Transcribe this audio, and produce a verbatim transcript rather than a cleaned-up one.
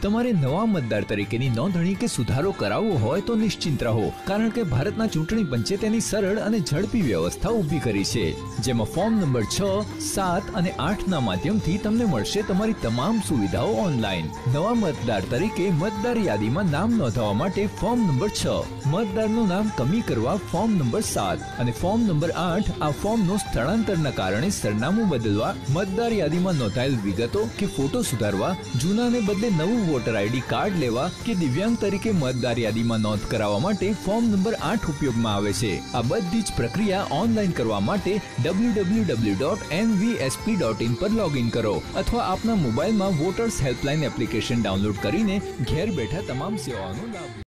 તમારે નવા મતદાર તરીકેની નોંધણી કે સુધારો કરાવવો હોય તો નિશ્ચિંત રહો, કારણ કે ભારતના ચૂંટણી પંચે તેની સરળ અને ઝડપી વ્યવસ્થા ઊભી કરી છે, જેમાં ફોર્મ નંબર છ, સાત અને આઠ ના માધ્યમથી તમને મળશે તમારી તમામ સુવિધાઓ ઓનલાઈન। નવા મતદાર તરીકે મતદાર યાદીમાં નામ નોંધાવવા માટે ફોર્મ નંબર છ, મતદારનું નામ કમી કરવા ફોર્મ નંબર સાત અને ફોર્મ નંબર આઠ આ ફોર્મનું સ્થળાંતરના કારણે સરનામું બદલવા, મતદાર યાદીમાં નોંધાયેલ વિગતો કે ફોટો સુધારવા, જૂનાને બદલે નવું વોટર આઈડી કાર્ડ લેવા કે દિવ્યાંગ તરીકે મતદાર યાદીમાં નોંધ કરાવવા માટે ફોર્મ નંબર આઠ ઉપયોગમાં આવે છે। આ બધી જ પ્રક્રિયા ઓનલાઈન કરવા માટે W W W dot N V S P dot in પર લોગિન કરો અથવા આપના મોબાઈલમાં વોટર્સ હેલ્પલાઇન એપ્લિકેશન ડાઉનલોડ કરીને ઘેર બેઠા તમામ સેવાઓનો લાભ